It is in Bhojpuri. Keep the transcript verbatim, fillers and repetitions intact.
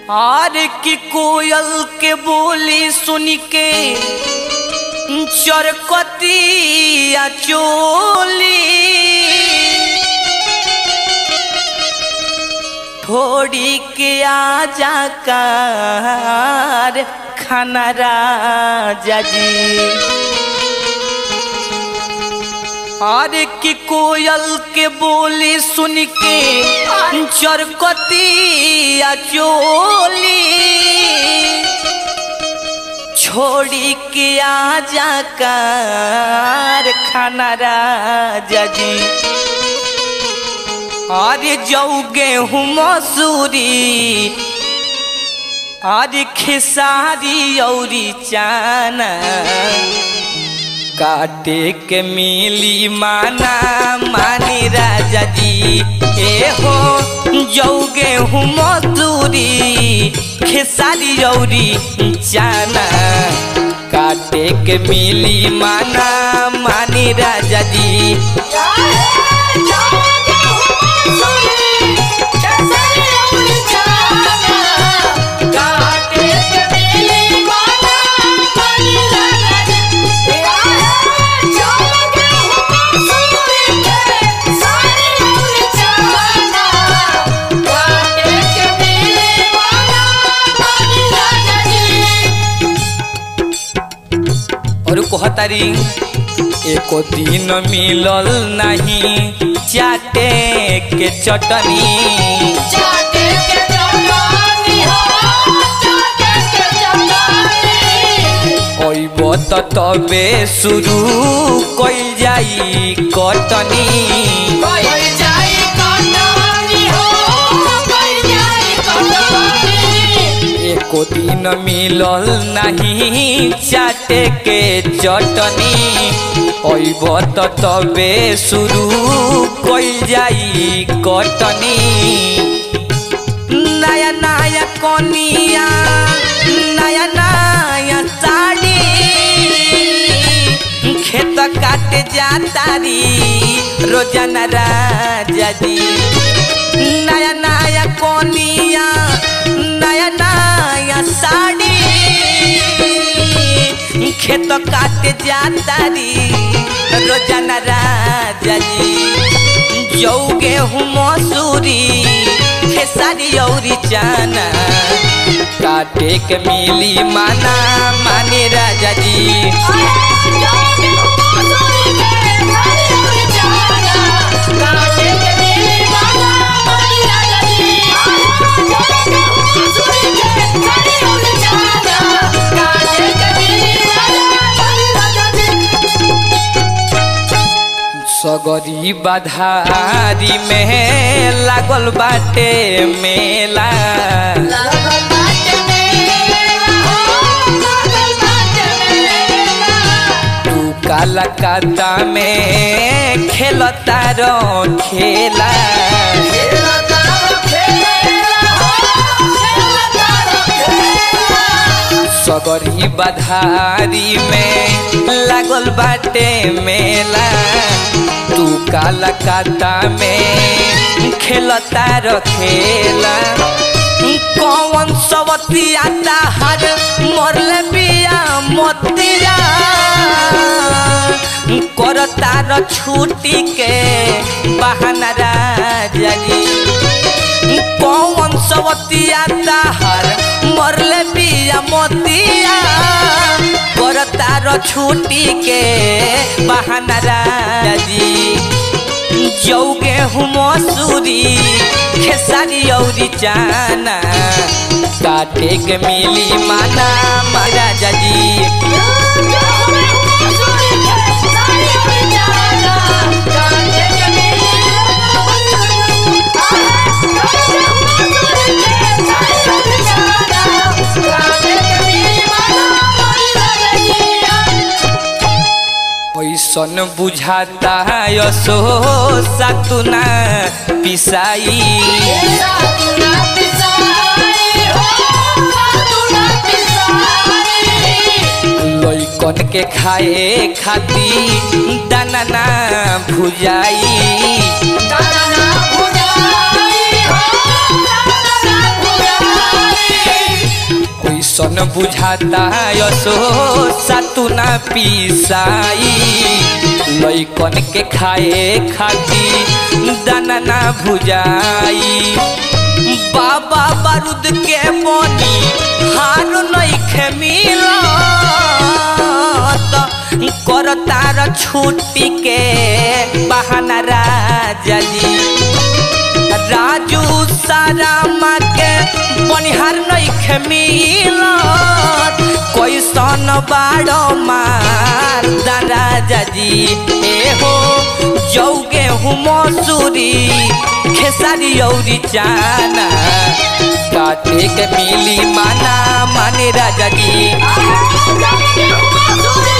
आर की कोयल के बोली सुन के चरकतिया चोली थोड़ी के आजा कार खाना राजा जी। और की कोयल के बोली सुन के चरकतिया चोली छोड़ी के आजा कार खाना राजा जी। और जऊ गेहूँ मसूरी और खेसारी औरी चाना काटे के मिली माना मानी राजा जी। ए हो जऊ गेहूँ मसूरी खेसारी औरी चाना काटे के मिली माना मानी राजा जी। और कहतारी एको दिन मिलल नहीं चाटे के चटनी चाटे के चटनी हो चाटे के चटनी ओइबो त तबे शुरू कइल जाई कटनी कइल जाई कटनी हो कइल जाई कटनी। एको दिन मिलल नहीं चाटे के चटनी ओइबो त तबे शुरू कइल जाई कटनी। नया नया कनिया नया नया साड़ी खेत काट जातारी रोजाना राजा जी। नया नया कनिया नया नया साड़ी खेत काट जातारी रोजाना राजा जी। जौ गेहूँ मसूरी खेसारी औरी चाना काटे के मिली माना माने राजा जी। सगरी बधारी में लागल बाटे मेला लागल बाटे मेला हो लागल बाटे मेला। तू काला काता में खेलता रो खेला खेलता रो खेला हो खेलता रो खेला। सगरी बधारी में लागल बाटे मेला तू काला काता में खेलता रखेला। कौन सवतिया हर मरले बिया मोतिया करता र छुट्टी के बहाना राजा जी। कौन सवतिया हर मरले बिया मोतिया करता र छुट्टी के बहाना राजा जी। जौ गेहूँ मसूरी खेसारी औरी चाना काटे के मिली माना महाराजा जी। ऐसन बुझाता यसो सातुना पिसाई सातुना पिसाई हो सातुना पिसाई। लइकन के खाए खाती दाना ना भुजाई दाना ना भुजाई हो दाना ना भुजाई। बुझाता यसो सतुना पिसाई लइकन के खाए खाती दाना ना भुजाई बाबा बारूद के मोनी हार नइखे मिलत कर तार छुट्टी के बहाना राजा जी राजू सारा के बनिहार नइखे मिलत कैसन बाड़ो मार राजा जी ए हो जौ गेहूं मसूरी खेसारी औरी चाना काटे के मिली माना माने राजा जी।